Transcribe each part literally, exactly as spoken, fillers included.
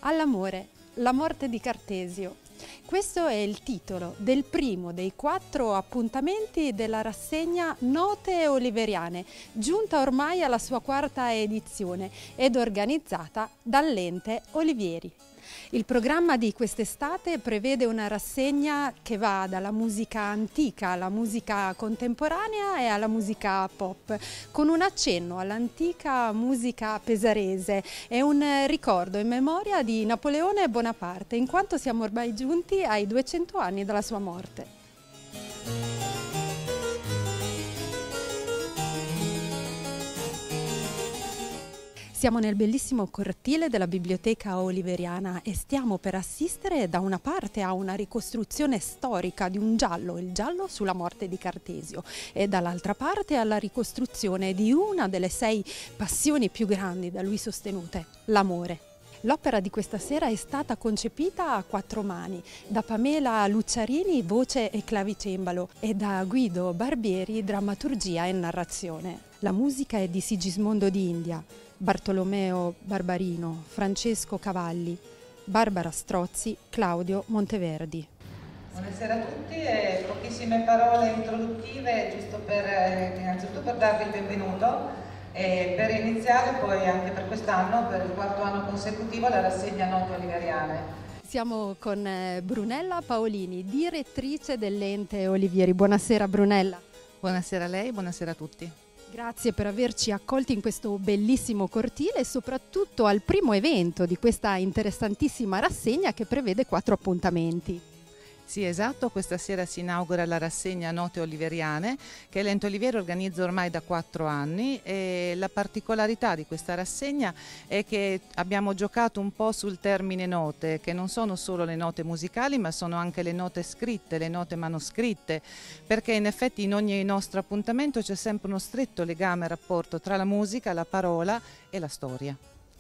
All'amore, la morte di Cartesio. Questo è il titolo del primo dei quattro appuntamenti della rassegna Note Oliveriane, giunta ormai alla sua quarta edizione ed organizzata dall'ente Olivieri. Il programma di quest'estate prevede una rassegna che va dalla musica antica alla musica contemporanea e alla musica pop, con un accenno all'antica musica pesarese e un ricordo in memoria di Napoleone Bonaparte, in quanto siamo ormai giunti ai duecento anni dalla sua morte. Siamo nel bellissimo cortile della Biblioteca Oliveriana e stiamo per assistere da una parte a una ricostruzione storica di un giallo, il giallo sulla morte di Cartesio, e dall'altra parte alla ricostruzione di una delle sei passioni più grandi da lui sostenute, l'amore. L'opera di questa sera è stata concepita a quattro mani da Pamela Lucciarini, voce e clavicembalo, e da Guido Barbieri, drammaturgia e narrazione. La musica è di Sigismondo di India, Bartolomeo Barbarino, Francesco Cavalli, Barbara Strozzi, Claudio Monteverdi. Buonasera a tutti e pochissime parole introduttive giusto per innanzitutto per darvi il benvenuto e per iniziare poi anche per quest'anno, per il quarto anno consecutivo, la rassegna Note Oliveriane. Siamo con Brunella Paolini, direttrice dell'ente Olivieri. Buonasera Brunella. Buonasera a lei, buonasera a tutti. Grazie per averci accolti in questo bellissimo cortile e soprattutto al primo evento di questa interessantissima rassegna che prevede quattro appuntamenti. Sì, esatto, questa sera si inaugura la rassegna Note Oliveriane che l'ente Olivieri organizza ormai da quattro anni, e la particolarità di questa rassegna è che abbiamo giocato un po' sul termine note, che non sono solo le note musicali ma sono anche le note scritte, le note manoscritte, perché in effetti in ogni nostro appuntamento c'è sempre uno stretto legame e rapporto tra la musica, la parola e la storia.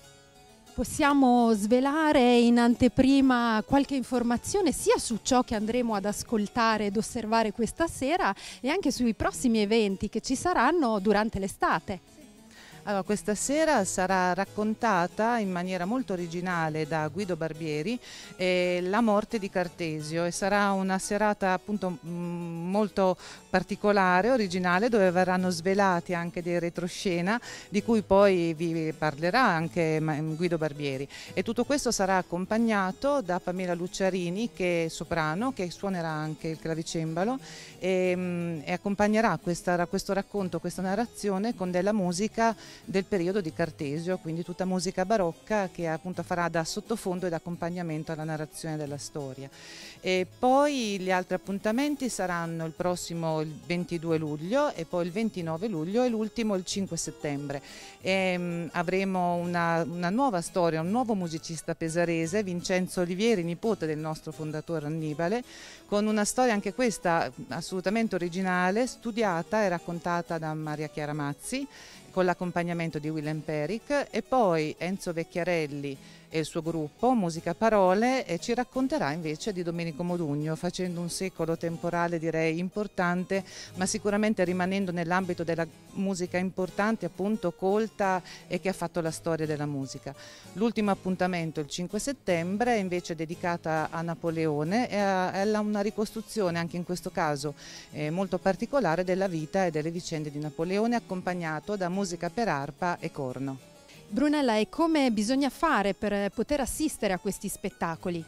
Possiamo svelare in anteprima qualche informazione sia su ciò che andremo ad ascoltare ed osservare questa sera e anche sui prossimi eventi che ci saranno durante l'estate? Allora, questa sera sarà raccontata in maniera molto originale da Guido Barbieri eh, la morte di Cartesio, e sarà una serata appunto mh, molto particolare, originale, dove verranno svelati anche dei retroscena di cui poi vi parlerà anche Guido Barbieri, e tutto questo sarà accompagnato da Pamela Lucciarini, che è soprano, che suonerà anche il clavicembalo e, mh, e accompagnerà questa, questo racconto, questa narrazione con della musica del periodo di Cartesio, quindi tutta musica barocca che appunto farà da sottofondo ed accompagnamento alla narrazione della storia. E poi gli altri appuntamenti saranno il prossimo il ventidue luglio e poi il ventinove luglio e l'ultimo il cinque settembre. E, mh, avremo una, una nuova storia, un nuovo musicista pesarese, Vincenzo Olivieri, nipote del nostro fondatore Annibale, con una storia anche questa assolutamente originale, studiata e raccontata da Maria Chiara Mazzi, con l'accompagnamento di Willem Peric, e poi Enzo Vecchiarelli e il suo gruppo Musica Parole, e ci racconterà invece di Domenico Modugno, facendo un secolo temporale direi importante, ma sicuramente rimanendo nell'ambito della musica importante, appunto colta, e che ha fatto la storia della musica. L'ultimo appuntamento, il cinque settembre, è invece dedicata a Napoleone e a, a una ricostruzione anche in questo caso eh, molto particolare della vita e delle vicende di Napoleone, accompagnato da musica per arpa e corno. Brunella, e come bisogna fare per poter assistere a questi spettacoli?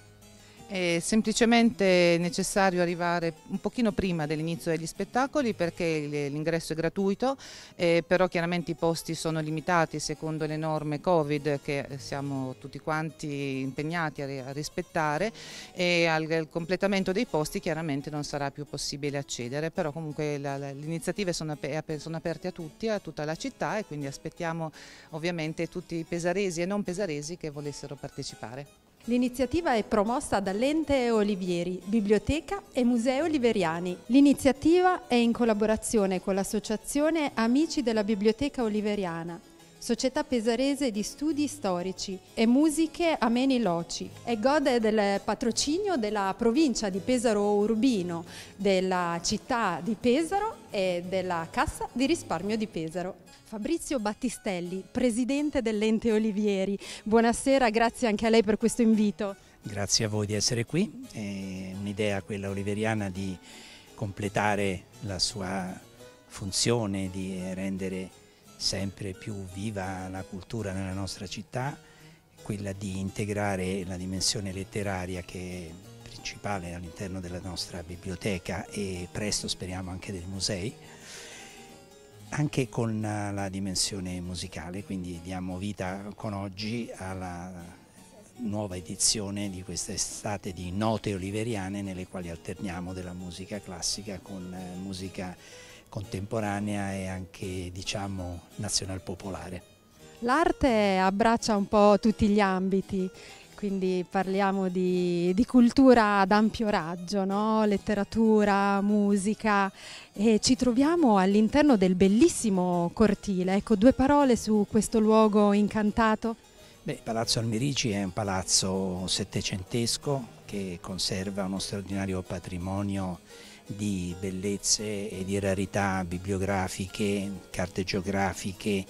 È semplicemente necessario arrivare un pochino prima dell'inizio degli spettacoli, perché l'ingresso è gratuito, eh, però chiaramente i posti sono limitati secondo le norme Covid che siamo tutti quanti impegnati a rispettare, e al, al completamento dei posti chiaramente non sarà più possibile accedere, però comunque le iniziative sono, ap sono aperte a tutti, a tutta la città, e quindi aspettiamo ovviamente tutti i pesaresi e non pesaresi che volessero partecipare. L'iniziativa è promossa dall'ente Olivieri, Biblioteca e Musei Oliveriani. L'iniziativa è in collaborazione con l'associazione Amici della Biblioteca Oliveriana. Società Pesarese di Studi Storici e Musiche Ameni Loci, e gode del patrocinio della provincia di Pesaro Urbino, della città di Pesaro e della Cassa di Risparmio di Pesaro. Fabrizio Battistelli, presidente dell'Ente Olivieri, buonasera, grazie anche a lei per questo invito. Grazie a voi di essere qui, è un'idea quella oliveriana di completare la sua funzione, di rendere sempre più viva la cultura nella nostra città, quella di integrare la dimensione letteraria che è principale all'interno della nostra biblioteca e presto speriamo anche dei musei, anche con la dimensione musicale, quindi diamo vita con oggi alla nuova edizione di questa estate di Note Oliveriane, nelle quali alterniamo della musica classica con musica contemporanea e anche, diciamo, nazional popolare. L'arte abbraccia un po' tutti gli ambiti, quindi parliamo di, di cultura ad ampio raggio, no? Letteratura, musica, e ci troviamo all'interno del bellissimo cortile. Ecco, due parole su questo luogo incantato. Beh, Palazzo Almerici è un palazzo settecentesco che conserva uno straordinario patrimonio di bellezze e di rarità bibliografiche, carte geografiche,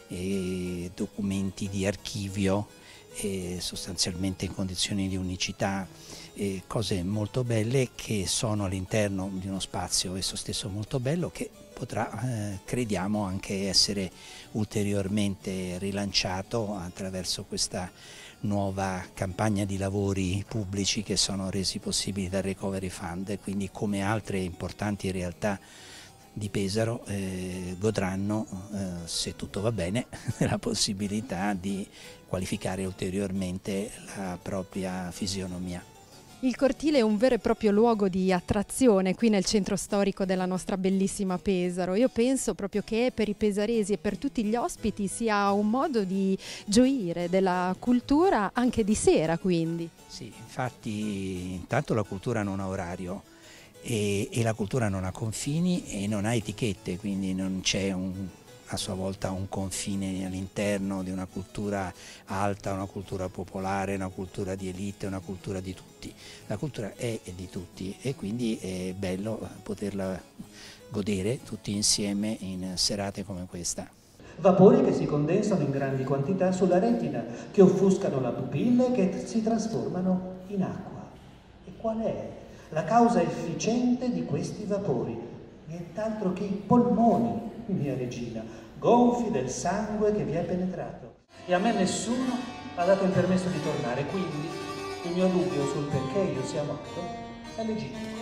e documenti di archivio, e sostanzialmente in condizioni di unicità, e cose molto belle che sono all'interno di uno spazio esso stesso molto bello, che potrà, eh, crediamo, anche essere ulteriormente rilanciato attraverso questa nuova campagna di lavori pubblici che sono resi possibili dal Recovery Fund, e quindi, come altre importanti realtà di Pesaro, eh, godranno, eh, se tutto va bene, della possibilità di qualificare ulteriormente la propria fisionomia. Il cortile è un vero e proprio luogo di attrazione qui nel centro storico della nostra bellissima Pesaro. Io penso proprio che per i pesaresi e per tutti gli ospiti sia un modo di gioire della cultura anche di sera, quindi. Sì, infatti intanto la cultura non ha orario e, e la cultura non ha confini e non ha etichette, quindi non c'è un a sua volta un confine all'interno di una cultura alta, una cultura popolare, una cultura di elite, una cultura di tutti. La cultura è di tutti e quindi è bello poterla godere tutti insieme in serate come questa. Vapori che si condensano in grandi quantità sulla retina, che offuscano la pupilla e che si trasformano in acqua. E qual è la causa efficiente di questi vapori? Nient'altro che i polmoni, mia regina, gonfi del sangue che vi è penetrato. E a me nessuno ha dato il permesso di tornare, quindi il mio dubbio sul perché io sia morto è legittimo.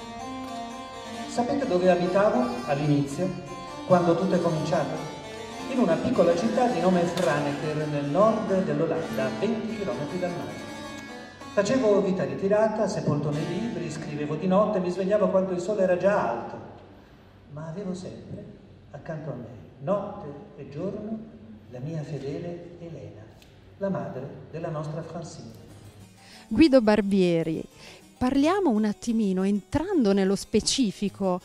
Sapete dove abitavo all'inizio, quando tutto è cominciato? In una piccola città di nome Franeker, nel nord dell'Olanda, a venti chilometri dal mare. Facevo vita ritirata, sepolto nei libri, scrivevo di notte, mi svegliavo quando il sole era già alto, ma avevo sempre accanto a me, notte e giorno, la mia fedele Elena, la madre della nostra Francine. Guido Barbieri, parliamo un attimino, entrando nello specifico.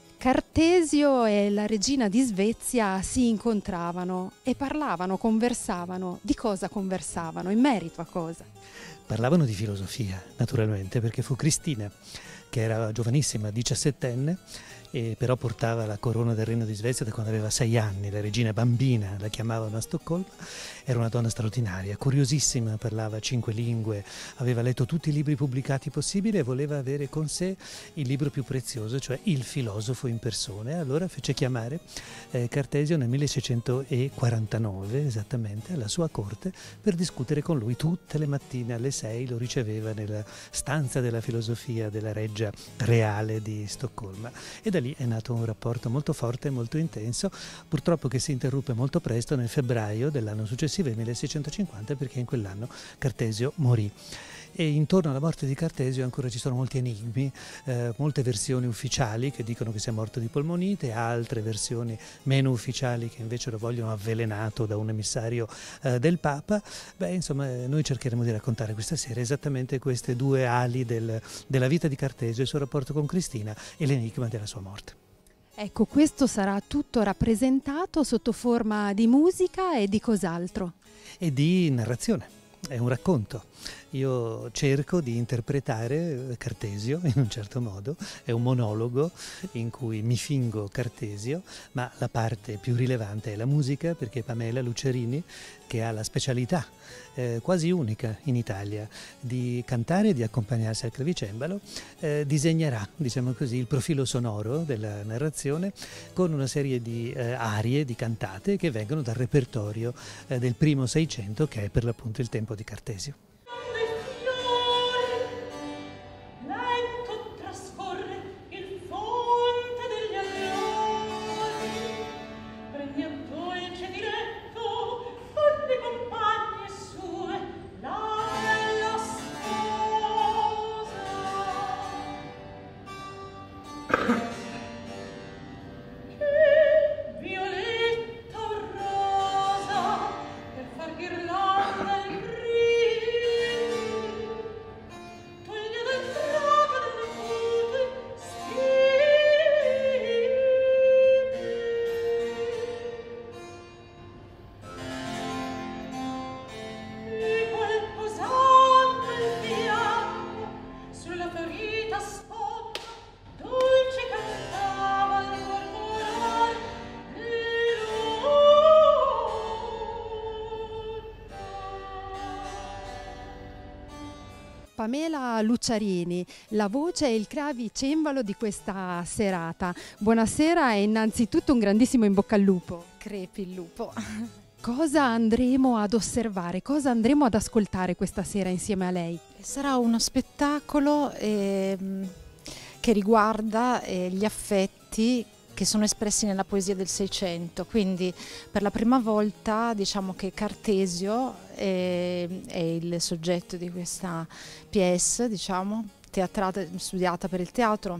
Cartesio e la regina di Svezia si incontravano e parlavano, conversavano. Di cosa conversavano? In merito a cosa? Parlavano di filosofia, naturalmente, perché fu Cristina, che era giovanissima, diciassettenne, e però portava la corona del Regno di Svezia da quando aveva sei anni, la regina bambina la chiamavano a Stoccolma. Era una donna straordinaria, curiosissima, parlava cinque lingue, aveva letto tutti i libri pubblicati possibili e voleva avere con sé il libro più prezioso, cioè il filosofo in persona. E allora fece chiamare eh, Cartesio nel milleseicentoquarantanove, esattamente, alla sua corte per discutere con lui. Tutte le mattine alle sei lo riceveva nella stanza della filosofia della reggia reale di Stoccolma. E da lì è nato un rapporto molto forte e molto intenso, purtroppo che si interruppe molto presto nel febbraio dell'anno successivo, il milleseicentocinquanta, perché in quell'anno Cartesio morì. E intorno alla morte di Cartesio ancora ci sono molti enigmi, eh, molte versioni ufficiali che dicono che sia morto di polmonite, altre versioni meno ufficiali che invece lo vogliono avvelenato da un emissario eh, del Papa. Beh, insomma, noi cercheremo di raccontare questa sera esattamente queste due ali del, della vita di Cartesio, il suo rapporto con Cristina e l'enigma della sua morte. Ecco, questo sarà tutto rappresentato sotto forma di musica e di cos'altro? E di narrazione, è un racconto. Io cerco di interpretare Cartesio in un certo modo, è un monologo in cui mi fingo Cartesio, ma la parte più rilevante è la musica, perché Pamela Lucerini, che ha la specialità eh, quasi unica in Italia di cantare e di accompagnarsi al clavicembalo, eh, disegnerà, diciamo così, il profilo sonoro della narrazione con una serie di eh, arie, di cantate che vengono dal repertorio eh, del primo Seicento, che è per l'appunto il tempo di Cartesio. Pamela Luciarini, la voce e il clavicembalo di questa serata. Buonasera e innanzitutto un grandissimo in bocca al lupo. Crepi il lupo. Cosa andremo ad osservare, cosa andremo ad ascoltare questa sera insieme a lei? Sarà uno spettacolo eh, che riguarda eh, gli affetti che sono espressi nella poesia del Seicento, quindi per la prima volta diciamo che Cartesio è, è il soggetto di questa pièce, diciamo, teatrata, studiata per il teatro,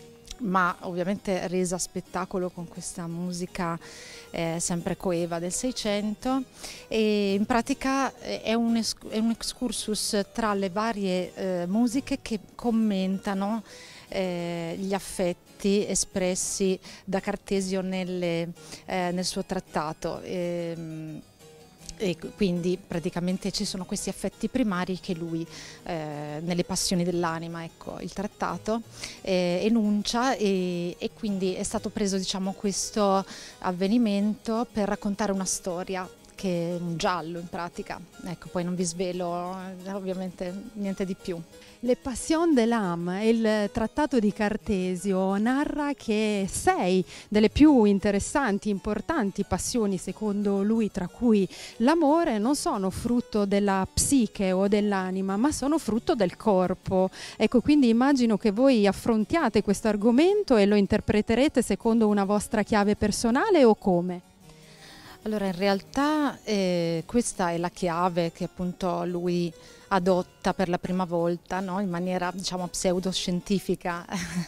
ma ovviamente resa spettacolo con questa musica eh, sempre coeva del Seicento, e in pratica è un, es- è un excursus tra le varie eh, musiche che commentano Eh, gli affetti espressi da Cartesio nelle, eh, nel suo trattato. E, e quindi praticamente ci sono questi affetti primari che lui eh, nelle passioni dell'anima, ecco, il trattato eh, enuncia, e, e quindi è stato preso, diciamo, questo avvenimento per raccontare una storia che è un giallo in pratica. Ecco, poi non vi svelo eh, ovviamente niente di più. Le Passions de l'âme, il trattato di Cartesio, narra che sei delle più interessanti, importanti passioni, secondo lui, tra cui l'amore, non sono frutto della psiche o dell'anima, ma sono frutto del corpo. Ecco, quindi immagino che voi affrontiate questo argomento e lo interpreterete secondo una vostra chiave personale, o come? Allora, in realtà eh, questa è la chiave che appunto lui adotta per la prima volta, no? In maniera, diciamo, pseudoscientifica,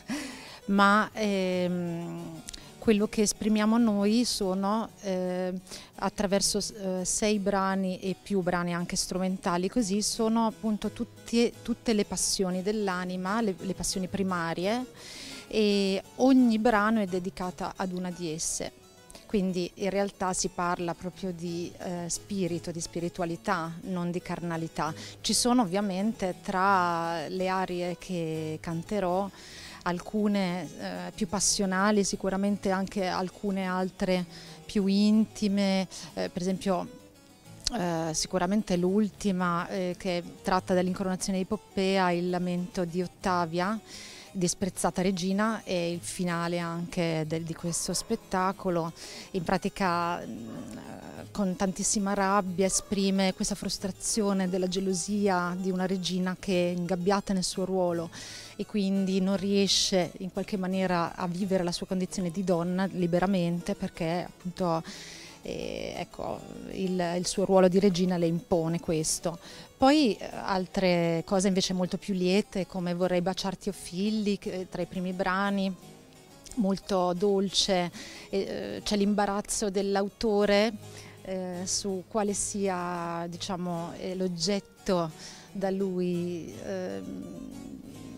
ma ehm, quello che esprimiamo noi sono eh, attraverso eh, sei brani e più brani anche strumentali, così sono appunto tutti, tutte le passioni dell'anima, le, le passioni primarie, e ogni brano è dedicata ad una di esse. Quindi in realtà si parla proprio di eh, spirito, di spiritualità, non di carnalità. Ci sono ovviamente tra le arie che canterò alcune eh, più passionali, sicuramente anche alcune altre più intime, eh, per esempio eh, sicuramente l'ultima eh, che tratta dell'incoronazione di Poppea, il lamento di Ottavia, Disprezzata regina, e il finale anche del, di questo spettacolo. In pratica con tantissima rabbia esprime questa frustrazione della gelosia di una regina che è ingabbiata nel suo ruolo e quindi non riesce in qualche maniera a vivere la sua condizione di donna liberamente, perché appunto eh, ecco, il, il suo ruolo di regina le impone questo. Poi altre cose invece molto più liete, come Vorrei baciarti o figli, tra i primi brani, molto dolce, eh, c'è l'imbarazzo dell'autore eh, su quale sia, diciamo, eh, l'oggetto da lui eh,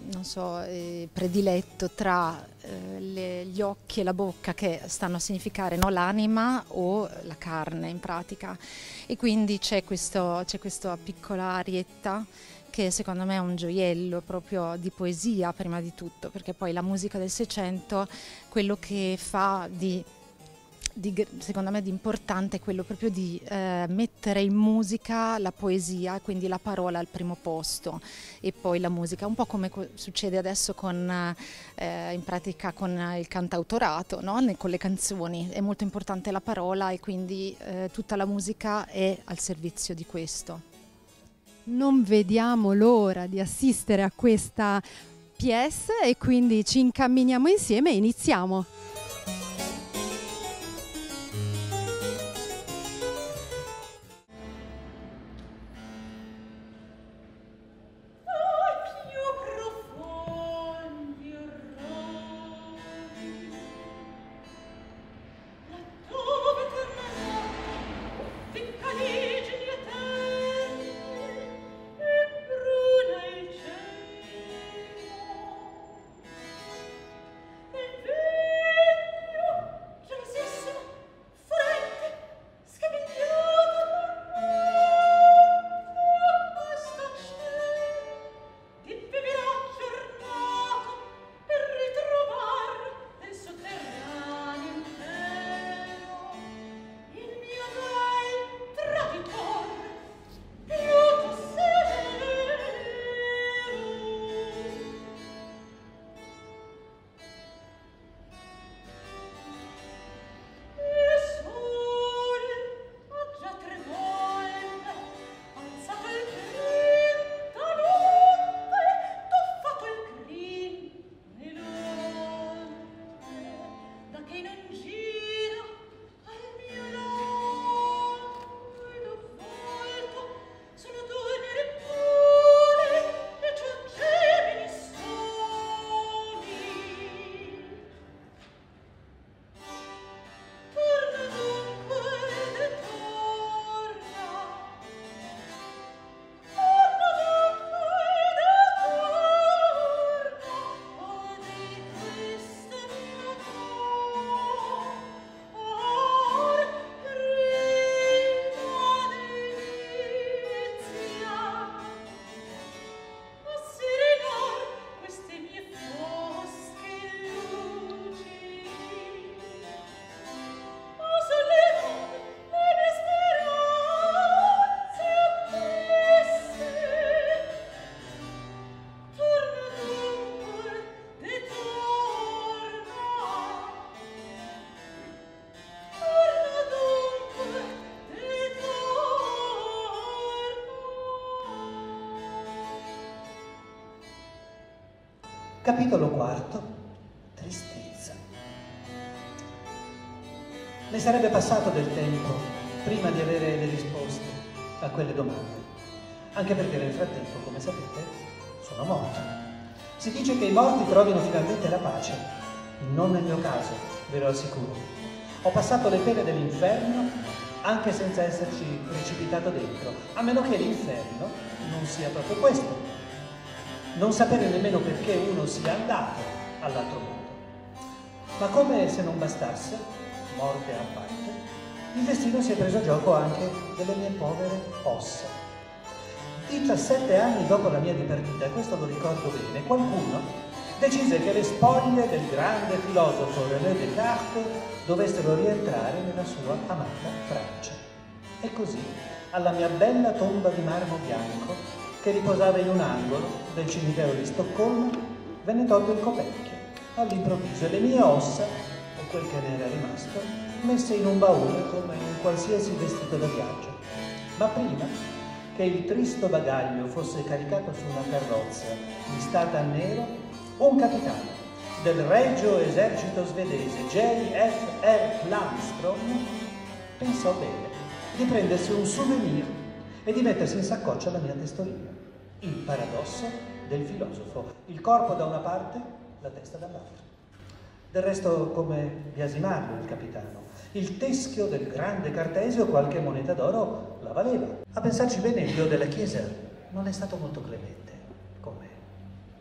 non so, eh, prediletto tra eh, le, gli occhi e la bocca, che stanno a significare, no, l'anima o la carne in pratica, e quindi c'è questo, c'è questa piccola arietta che secondo me è un gioiello proprio di poesia prima di tutto, perché poi la musica del Seicento, quello che fa di Di, secondo me di importante è quello proprio di eh, mettere in musica la poesia, quindi la parola al primo posto e poi la musica, un po' come succede adesso con, eh, in pratica con il cantautorato, no? Con le canzoni. È molto importante la parola e quindi eh, tutta la musica è al servizio di questo. Non vediamo l'ora di assistere a questa pièce e quindi ci incamminiamo insieme e iniziamo. Capitolo quarto. Tristezza. Ne sarebbe passato del tempo prima di avere le risposte a quelle domande, anche perché nel frattempo, come sapete, sono morto. Si dice che i morti trovino finalmente la pace. Non nel mio caso, ve lo assicuro. Ho passato le pene dell'inferno anche senza esserci precipitato dentro, a meno che l'inferno non sia proprio questo. Non sapere nemmeno perché uno sia andato all'altro mondo. Ma come se non bastasse, morte a parte, il destino si è preso gioco anche delle mie povere ossa. diciassette anni dopo la mia dipartita, e questo lo ricordo bene, qualcuno decise che le spoglie del grande filosofo René Descartes dovessero rientrare nella sua amata Francia. E così, alla mia bella tomba di marmo bianco, che riposava in un angolo del cimitero di Stoccolma, venne tolto il coperchio, all'improvviso, e le mie ossa, o quel che ne era rimasto, messe in un baule come un qualsiasi vestito da viaggio. Ma prima che il tristo bagaglio fosse caricato su una carrozza listata a nero, un capitano del Regio Esercito Svedese, J F R Landstrom, pensò bene di prendersi un souvenir e di mettersi in saccoccia la mia testolina. Il paradosso del filosofo, il corpo da una parte, la testa dall'altra. Del resto, come biasimarlo il capitano, il teschio del grande Cartesio qualche moneta d'oro la valeva. A pensarci bene, il Dio della Chiesa non è stato molto clemente con me.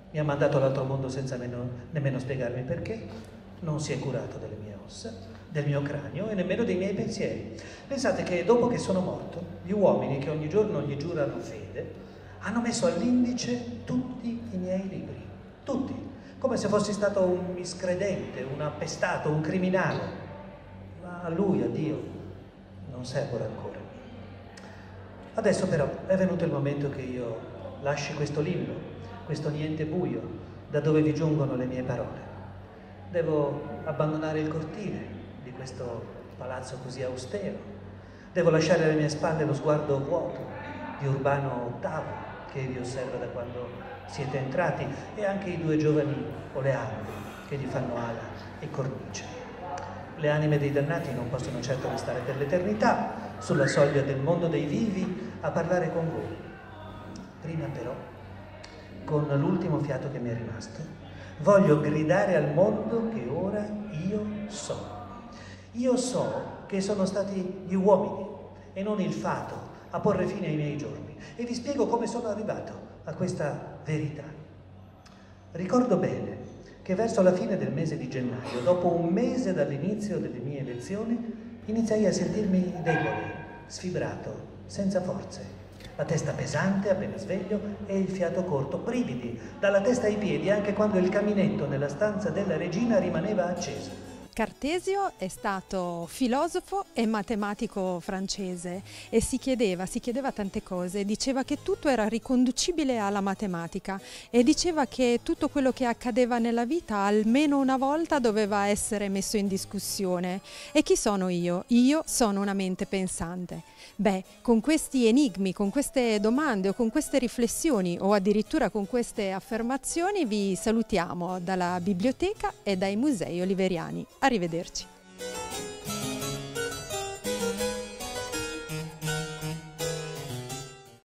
Mi ha mandato all'altro mondo senza nemmeno, nemmeno spiegarmi perché. Non si è curato delle mie ossa, del mio cranio e nemmeno dei miei pensieri. Pensate che dopo che sono morto, gli uomini che ogni giorno gli giurano fede hanno messo all'indice tutti i miei libri, tutti, come se fossi stato un miscredente, un appestato, un criminale. Ma a lui, a Dio, non servono ancora. Adesso però è venuto il momento che io lasci questo limbo, questo niente buio, da dove vi giungono le mie parole. Devo abbandonare il cortile di questo palazzo così austero. Devo lasciare alle mie spalle lo sguardo vuoto di Urbano ottavo che vi osserva da quando siete entrati e anche i due giovani oleandri che gli fanno ala e cornice. Le anime dei dannati non possono certo restare per l'eternità sulla soglia del mondo dei vivi a parlare con voi. Prima però, con l'ultimo fiato che mi è rimasto, voglio gridare al mondo che ora io so. Io so che sono stati gli uomini e non il fato a porre fine ai miei giorni. E vi spiego come sono arrivato a questa verità. Ricordo bene che verso la fine del mese di gennaio, dopo un mese dall'inizio delle mie lezioni, iniziai a sentirmi debole, sfibrato, senza forze. La testa pesante appena sveglio e il fiato corto, brividi dalla testa ai piedi anche quando il caminetto nella stanza della regina rimaneva acceso. Cartesio è stato filosofo e matematico francese e si chiedeva, si chiedeva tante cose, diceva che tutto era riconducibile alla matematica e diceva che tutto quello che accadeva nella vita almeno una volta doveva essere messo in discussione. E chi sono io? Io sono una mente pensante. Beh, con questi enigmi, con queste domande o con queste riflessioni o addirittura con queste affermazioni vi salutiamo dalla biblioteca e dai musei oliveriani. Arrivederci.